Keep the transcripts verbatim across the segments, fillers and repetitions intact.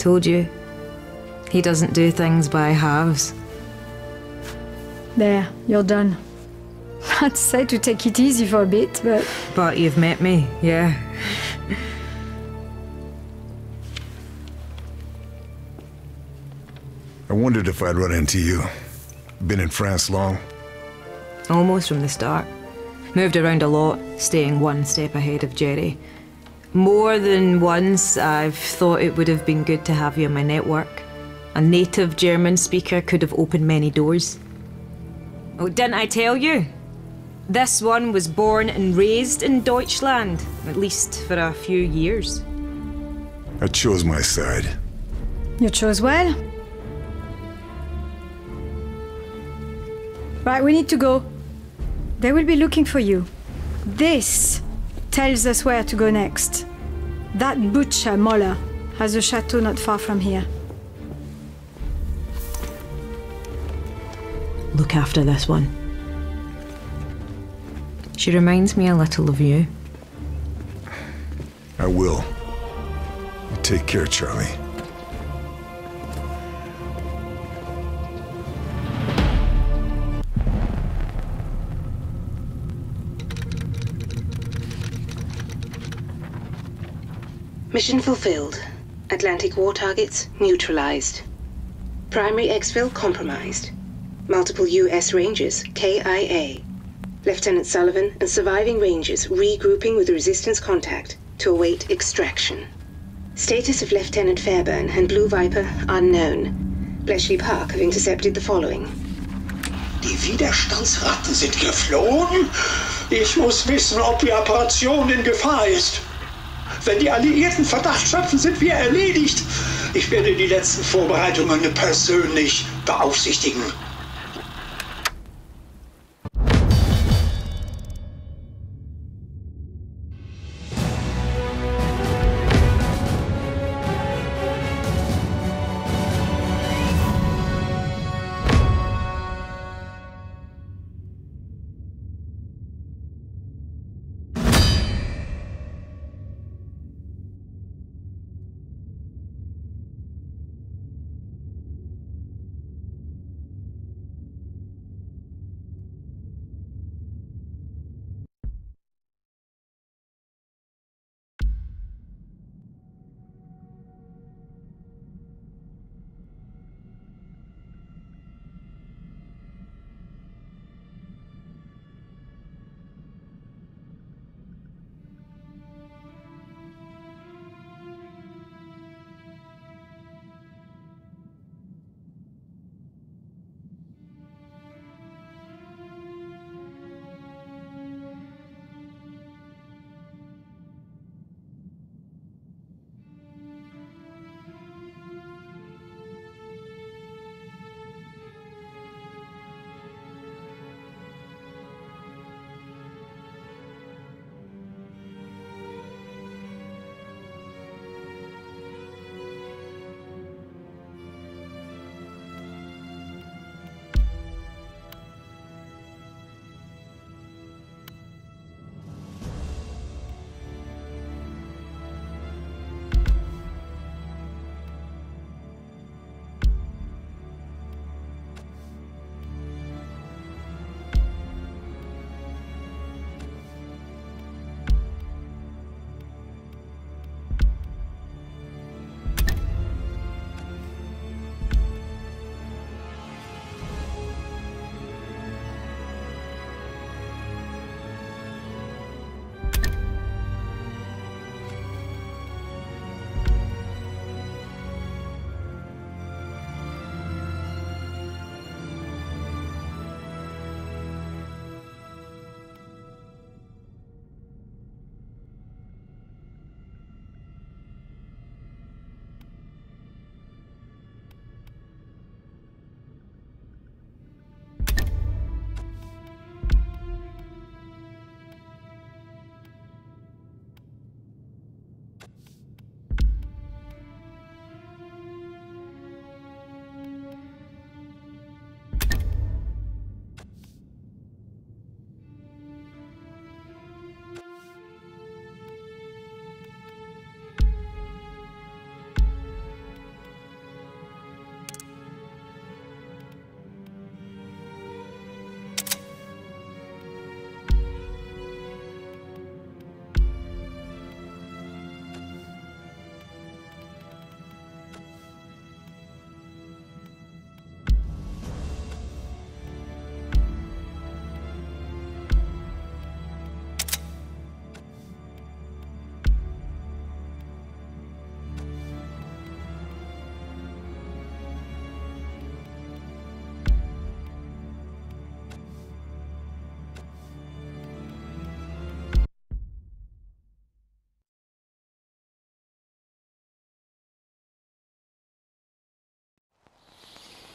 told you. He doesn't do things by halves. There, you're done. I'd say to take it easy for a bit, but... But you've met me, yeah. I wondered if I'd run into you. Been in France long? Almost from the start. Moved around a lot, staying one step ahead of Jerry. More than once, I've thought it would have been good to have you in my network. A native German speaker could have opened many doors. Oh, didn't I tell you? This one was born and raised in Deutschland, at least for a few years. I chose my side. You chose well. Right, we need to go. They will be looking for you. This tells us where to go next. That butcher, Moller, has a chateau not far from here. Look after this one. She reminds me a little of you. I will. Take care, Charlie. Mission fulfilled. Atlantic war targets neutralized. Primary exfil compromised. Multiple U S Rangers K I A. Lieutenant Sullivan and surviving Rangers regrouping with resistance contact to await extraction. Status of Lieutenant Fairburn and Blue Viper unknown. Bletchley Park have intercepted the following. Die Widerstandsratten sind geflohen? Ich muss wissen, ob die Operation in Gefahr ist. Wenn die Alliierten Verdacht schöpfen, sind wir erledigt. Ich werde die letzten Vorbereitungen persönlich beaufsichtigen.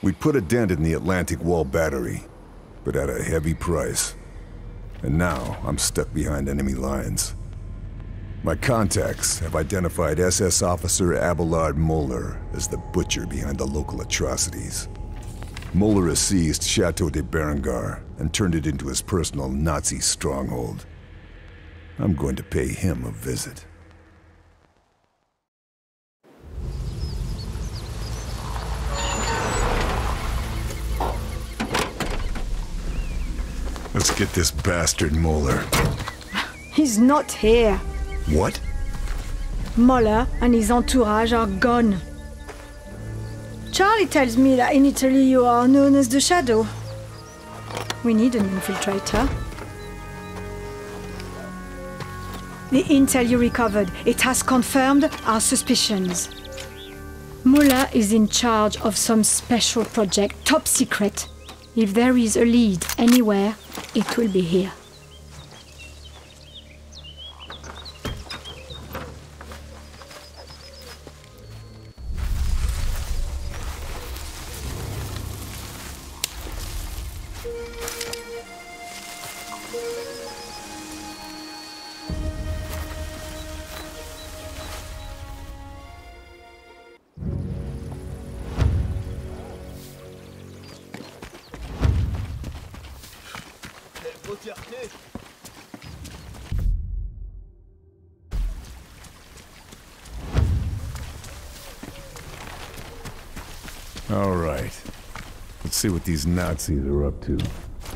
We put a dent in the Atlantic Wall battery, but at a heavy price. And now I'm stuck behind enemy lines. My contacts have identified S S Officer Abelard Moeller as the butcher behind the local atrocities. Moeller has seized Chateau de Berengar and turned it into his personal Nazi stronghold. I'm going to pay him a visit. Let's get this bastard Moeller. He's not here. What? Moeller and his entourage are gone. Charlie tells me that in Italy you are known as the Shadow. We need an infiltrator. The intel you recovered, it has confirmed our suspicions. Moeller is in charge of some special project, top secret. If there is a lead anywhere, it will be here. All right. Let's see what these Nazis are up to.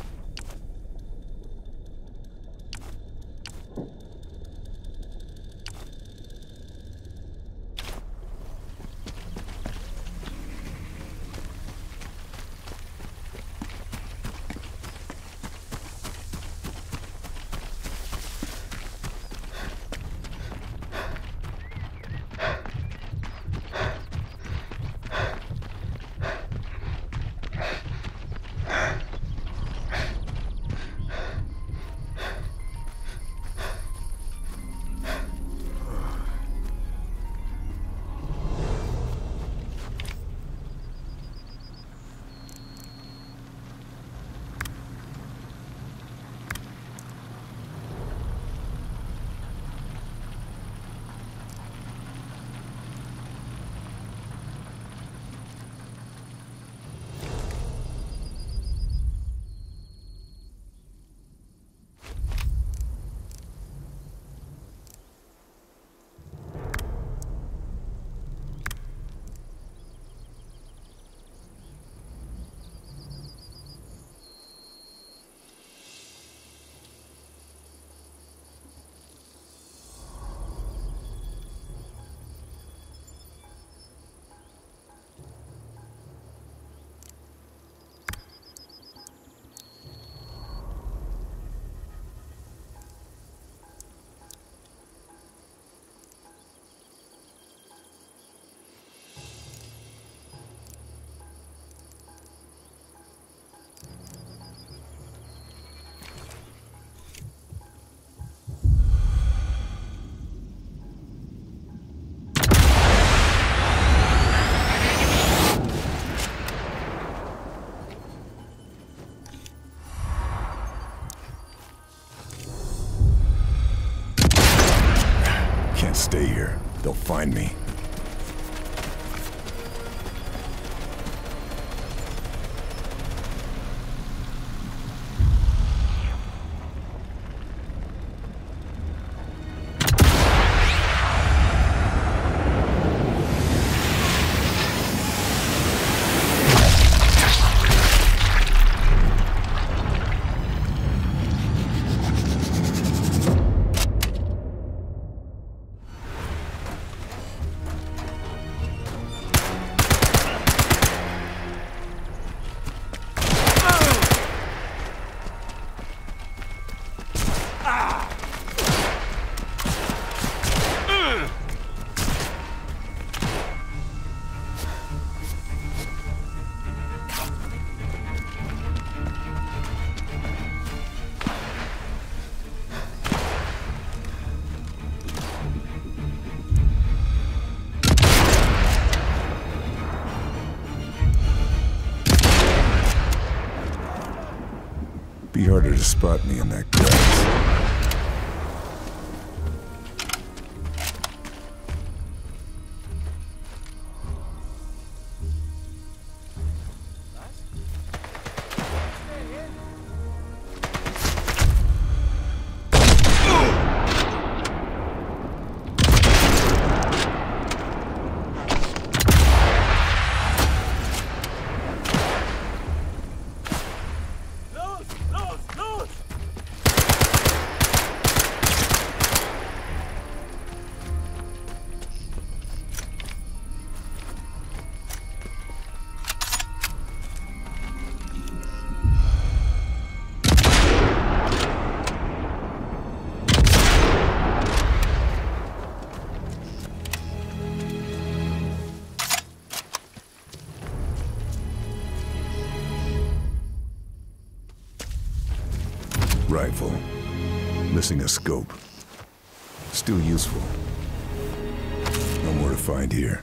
Stay here. They'll find me. harder to spot me in that grass. Rifle. Missing a scope. Still useful. No more to find here.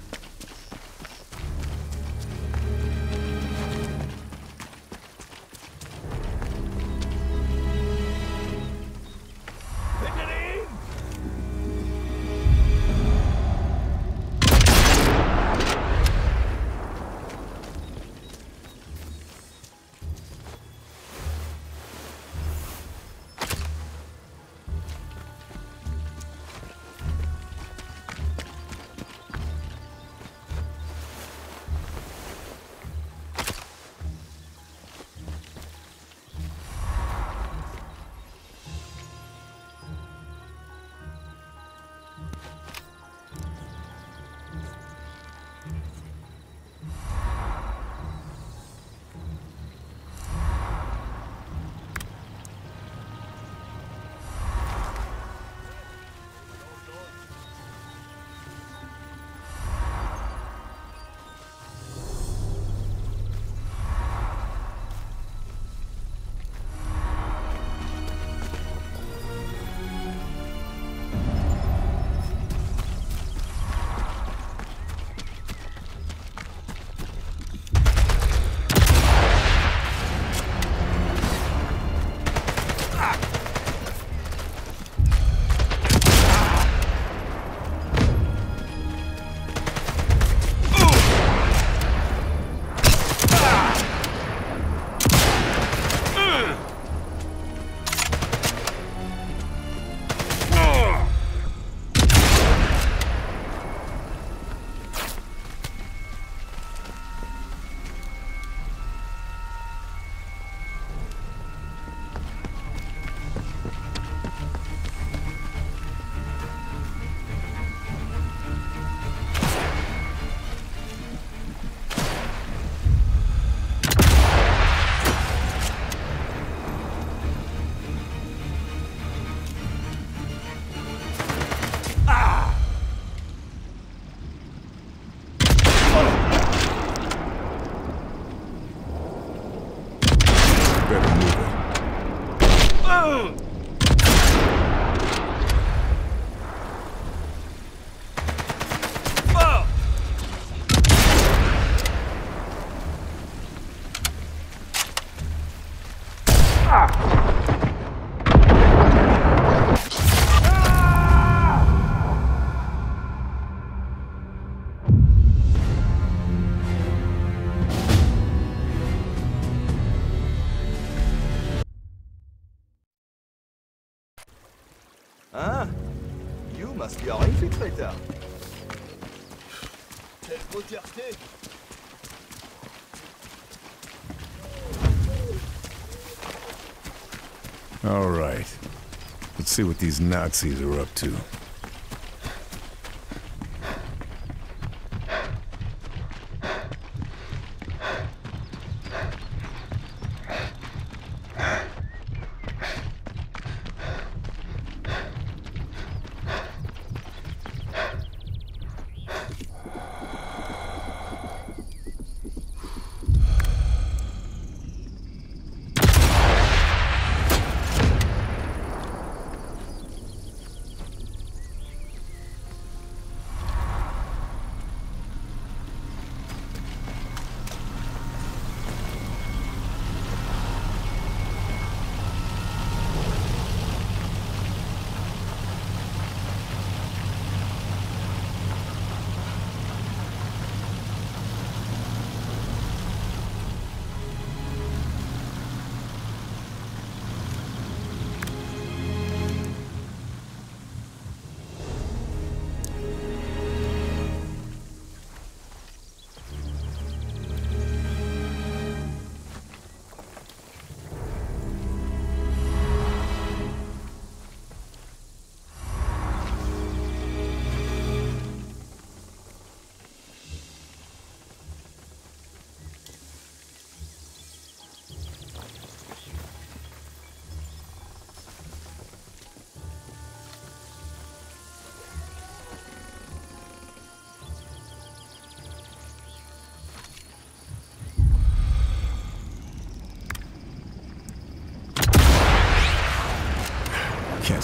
Ah, you must be our infiltrator. Quelle grossièreté! All right. Let's see what these Nazis are up to.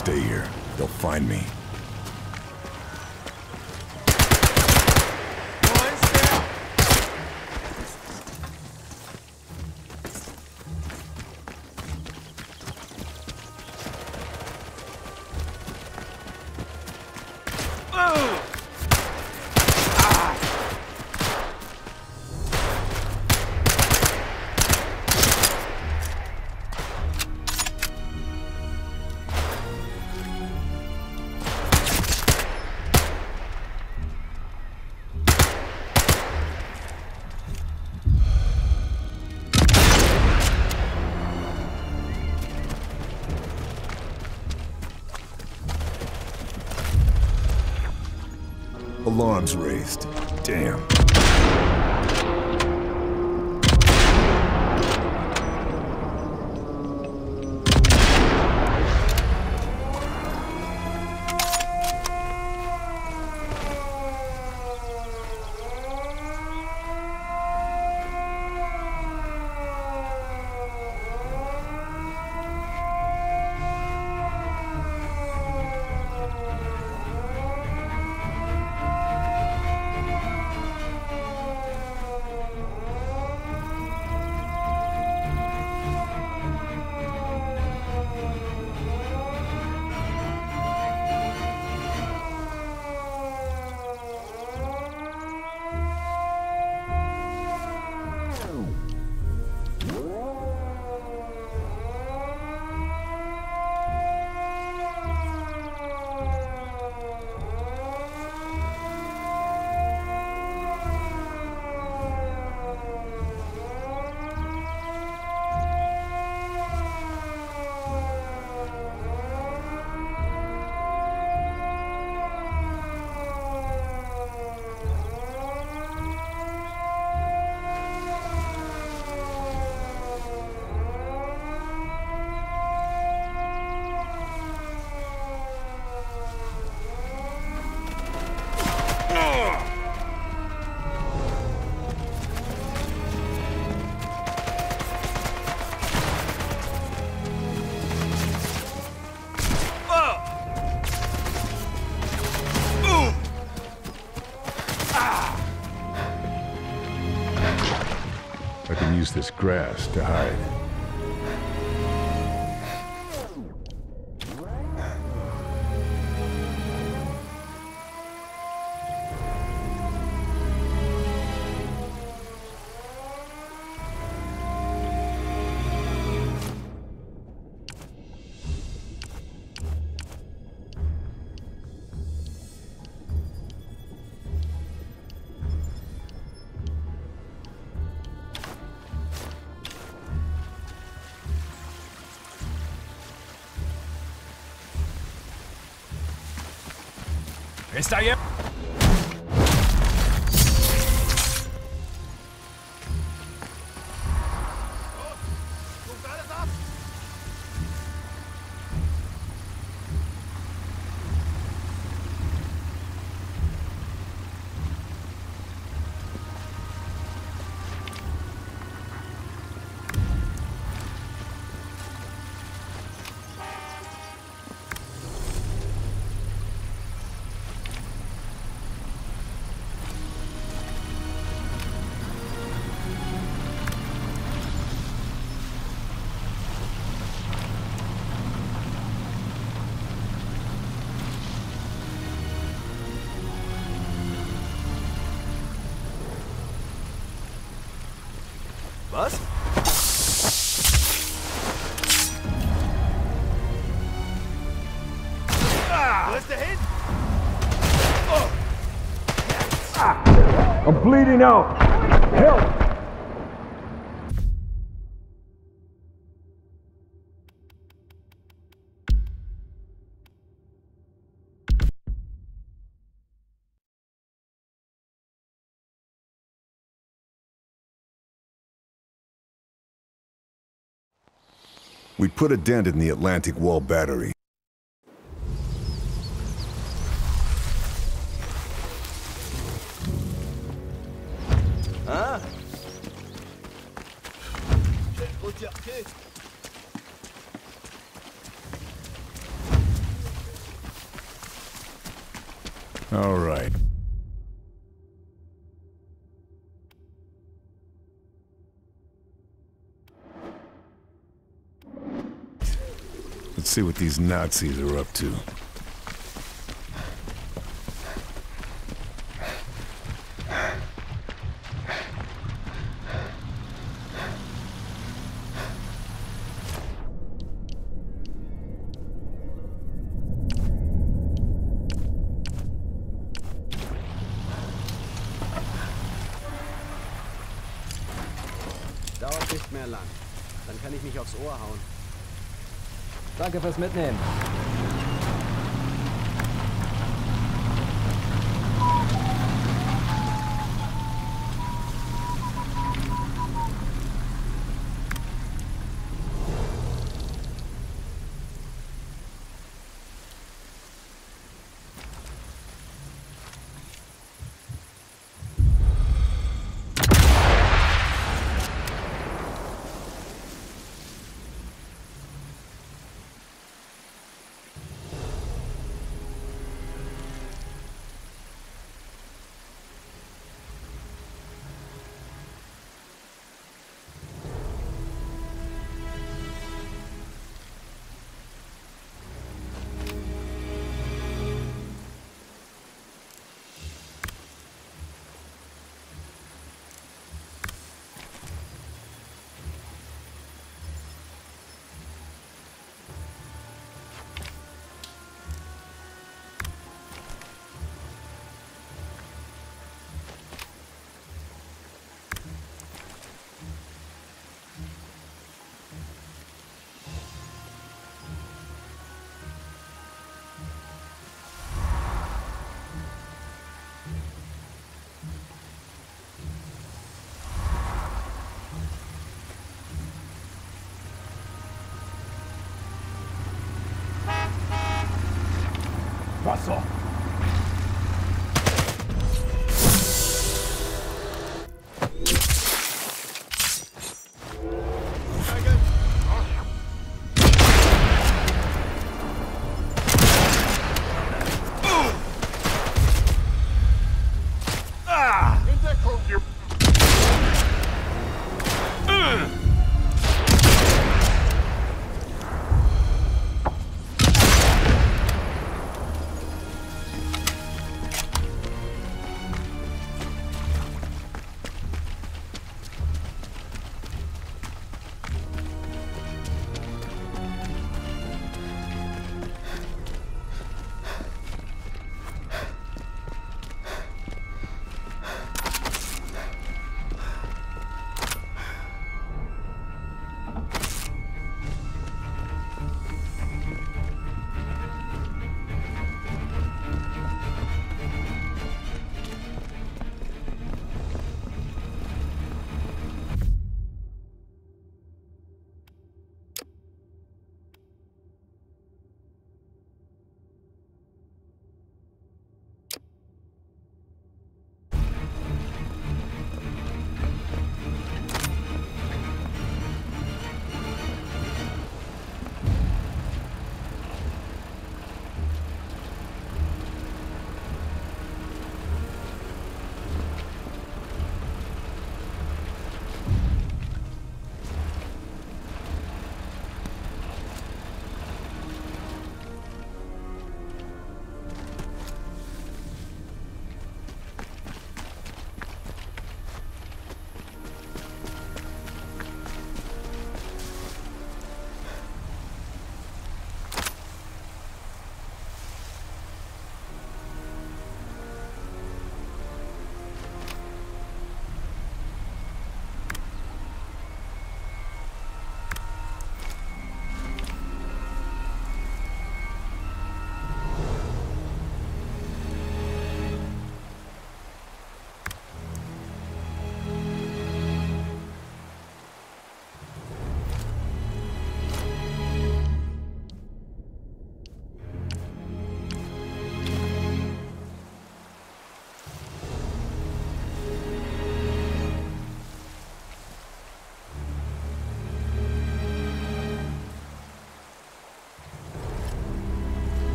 stay here. They'll find me. Alarms raised. Damn. I can use this grass to hide. Está bien. Was? Ah, wo ist der hin? Oh. Ah, I'm bleeding out. Help! We put a dent in the Atlantic Wall battery. Ah. All right. Let's see what these Nazis are up to. Dauert nicht mehr lang. Dann kann ich mich aufs Ohr hauen. Danke fürs Mitnehmen.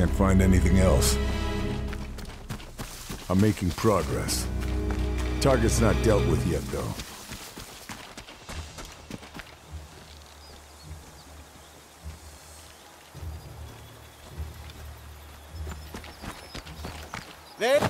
Can't find anything else. I'm making progress. Target's not dealt with yet, though. Wer?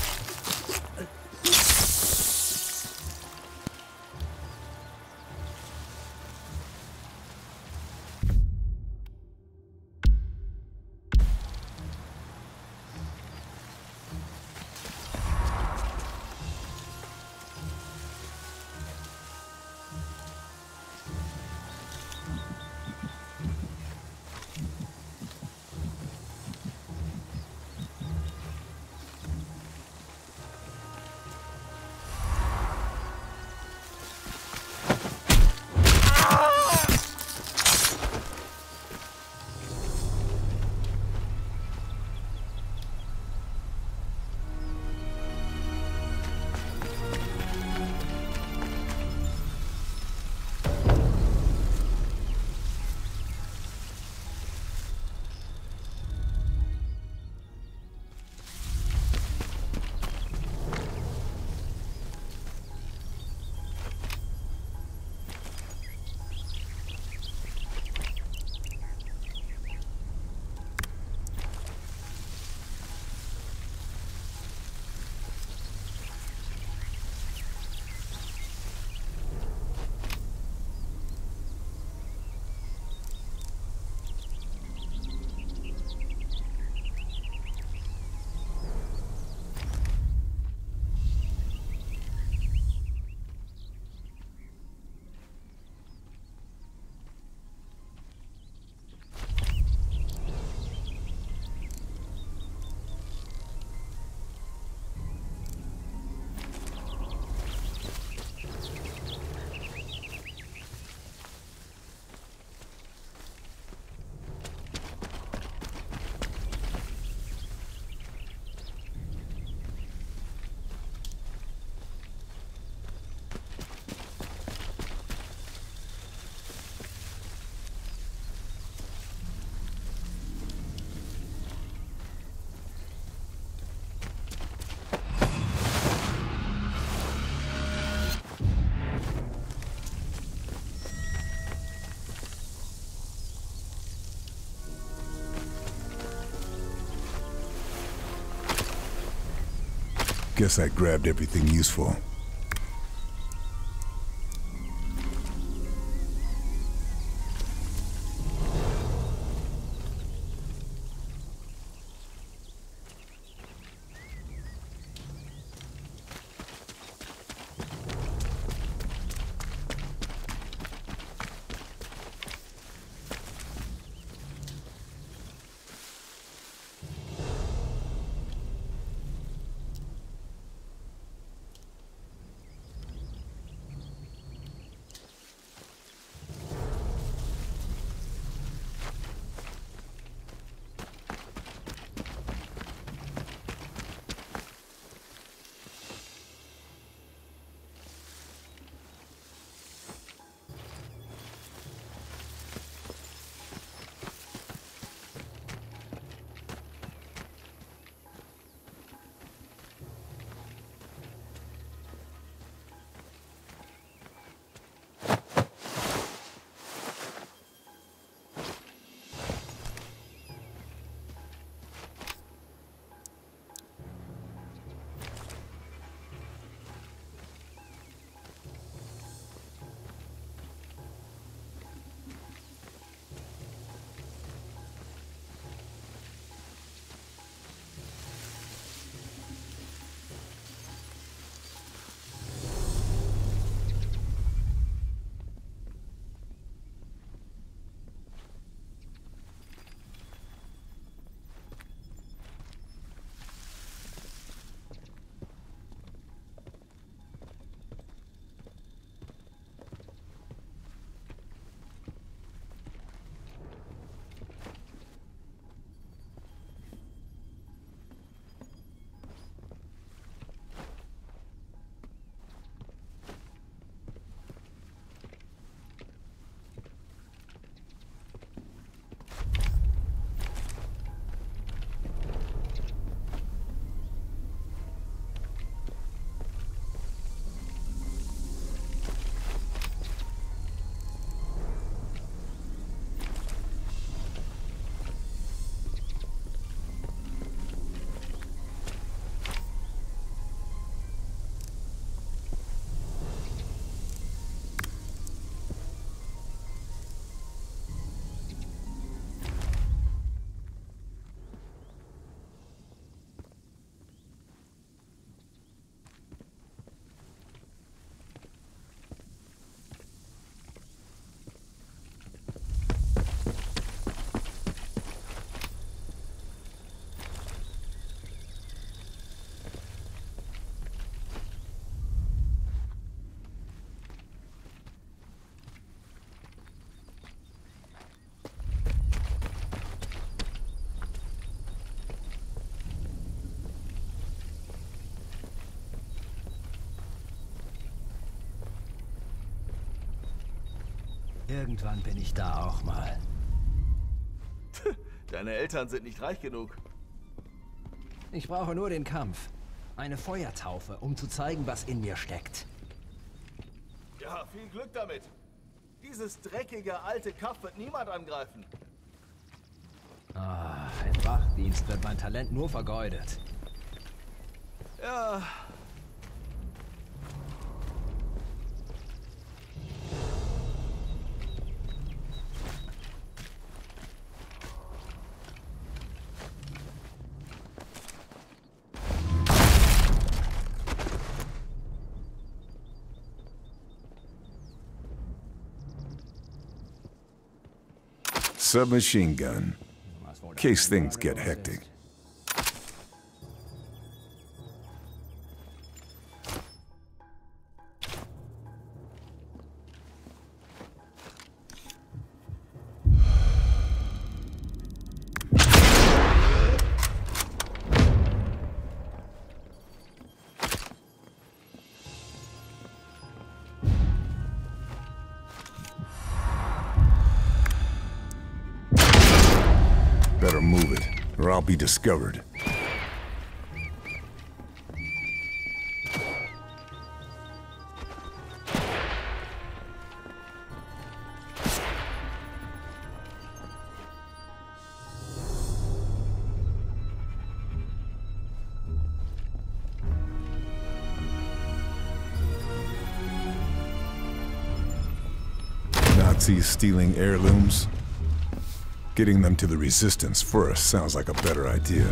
Guess I grabbed everything useful. Irgendwann bin ich da auch mal. Deine Eltern sind nicht reich genug. Ich brauche nur den Kampf. Eine Feuertaufe, um zu zeigen, was in mir steckt. Ja, viel Glück damit. Dieses dreckige alte Kaff wird niemand angreifen. Ah, im Wachdienst wird mein Talent nur vergeudet. Ja. Submachine gun. In case things get hectic. Better move it, or I'll be discovered. Nazis stealing heirlooms? Getting them to the Resistance first sounds like a better idea.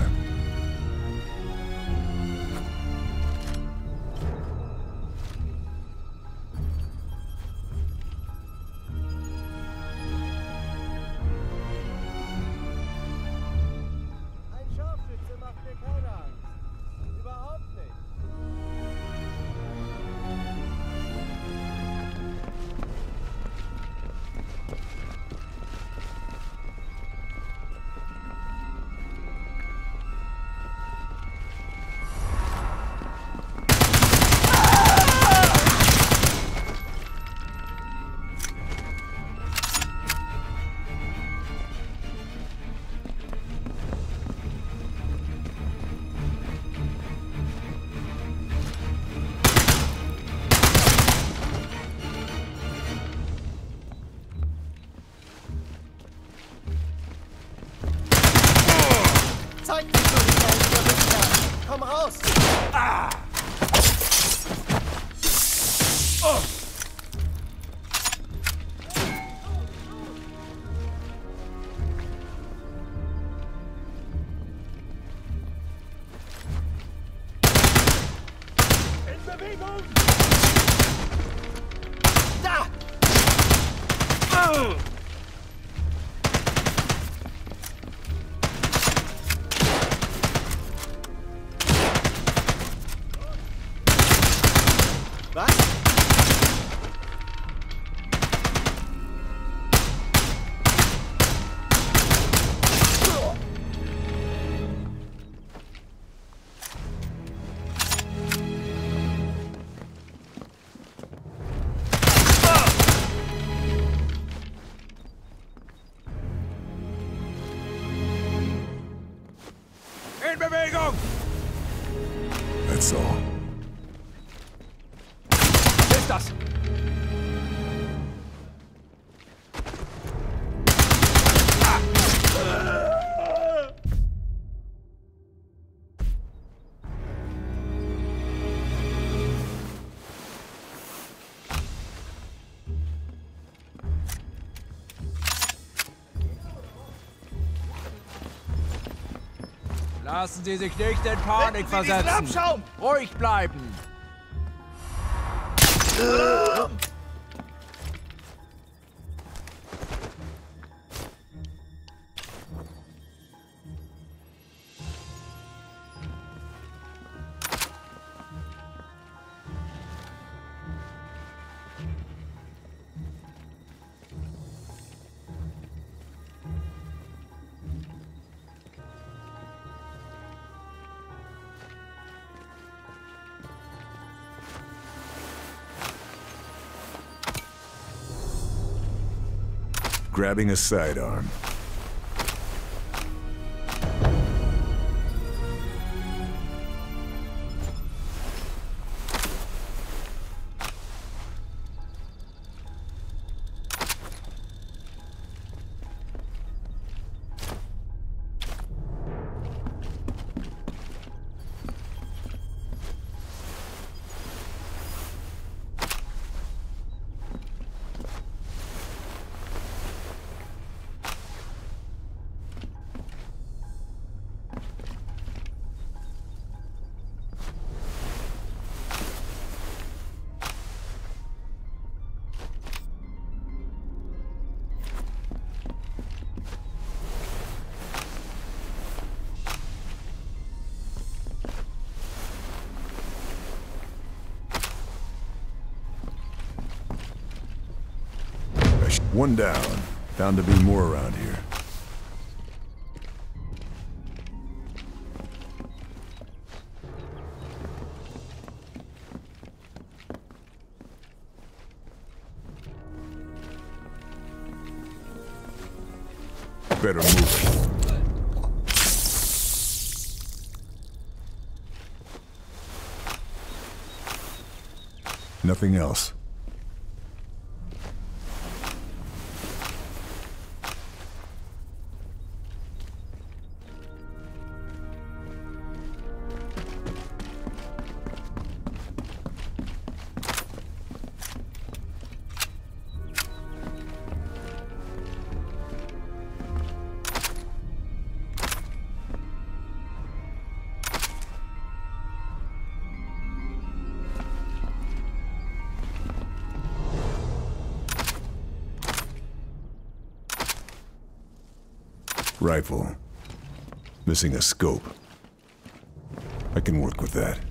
Ein Scharfschütze macht mir keine Angst. Überhaupt nicht. Zeig dich doch nicht, mein Verrückter! Komm raus! Ah! Oh! In Bewegung! Da! Oh! Was? In Bewegung! That's all. Ist das? Lassen Sie sich nicht in Panik versetzen. Ruhig bleiben. grabbing a sidearm. One down. Bound to be more around here. Better move. Nothing else. Rifle. Missing a scope. I can work with that.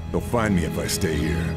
They'll find me if I stay here.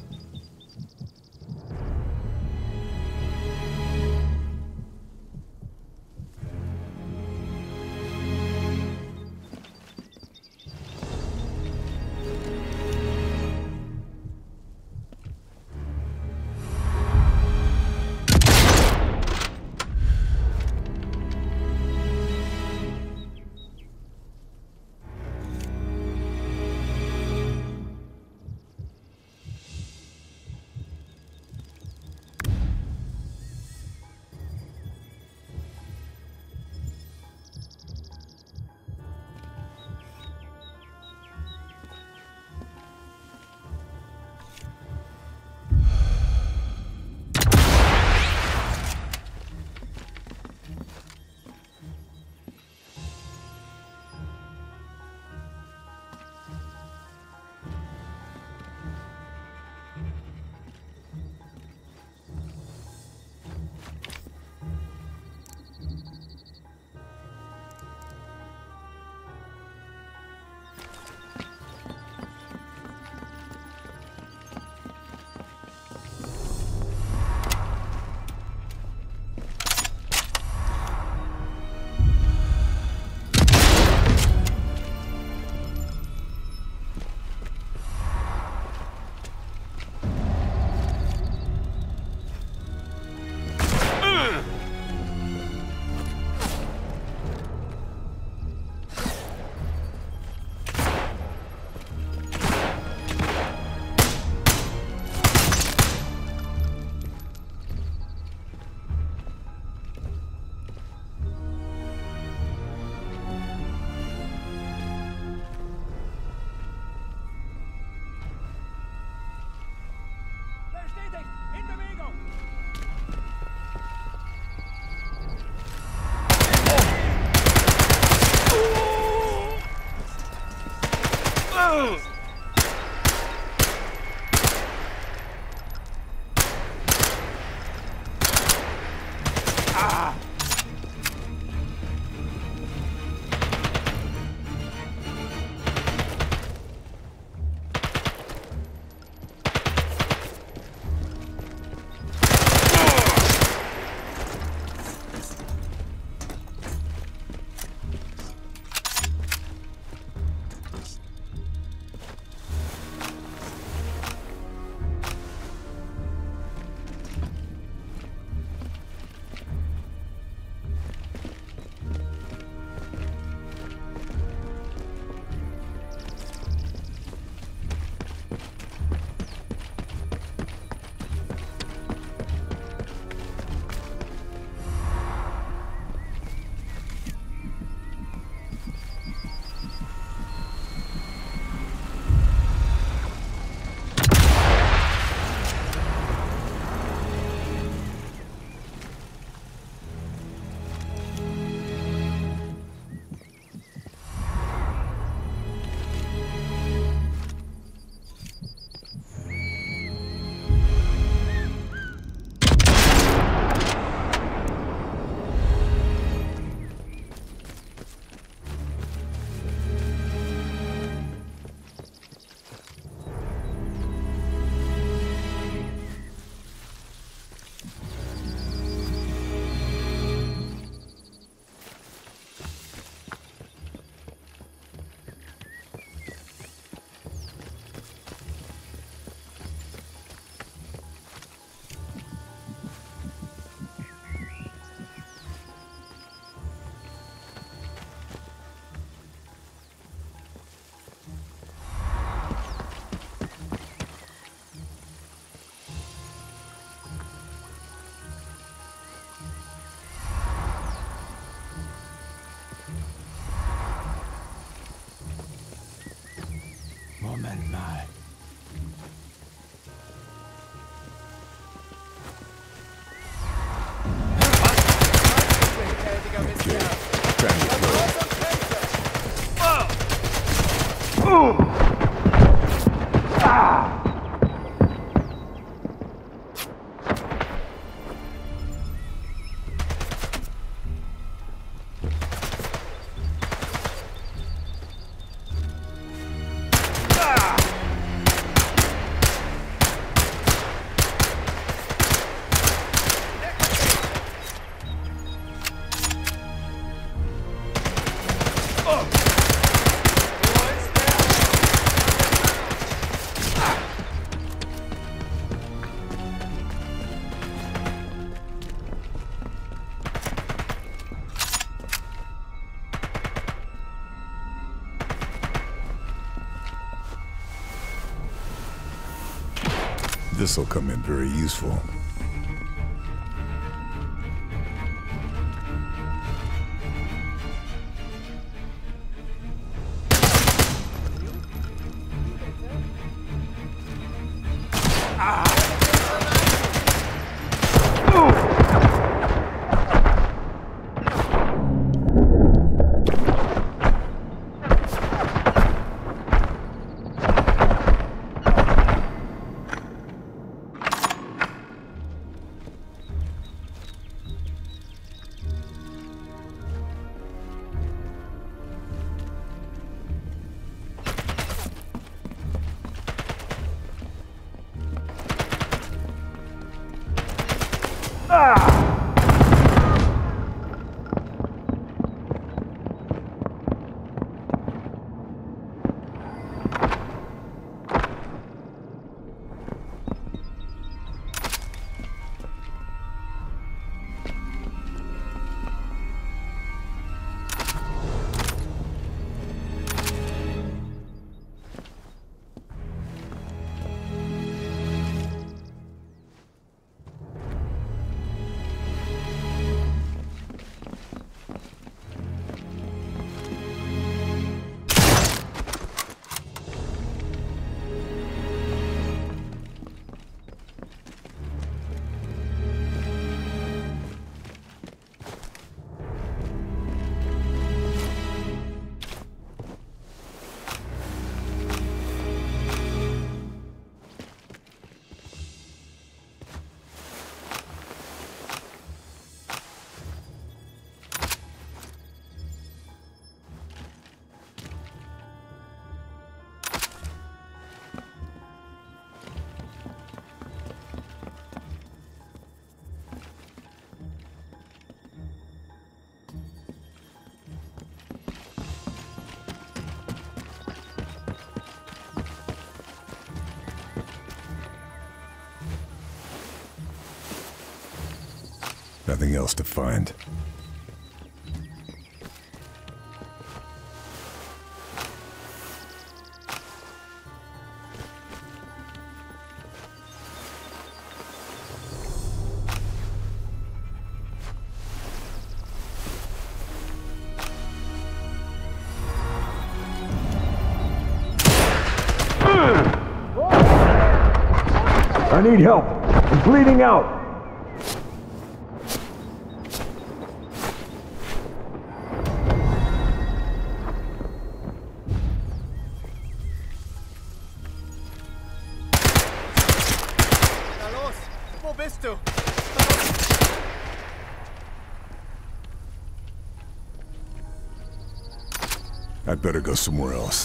Moment mal. This'll come in very useful. Nothing else to find. I need help. I'm bleeding out. I'd better go somewhere else.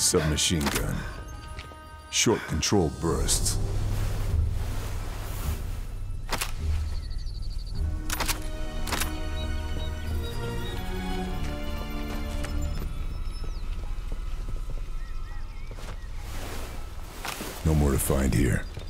submachine gun. Short control bursts. No more to find here.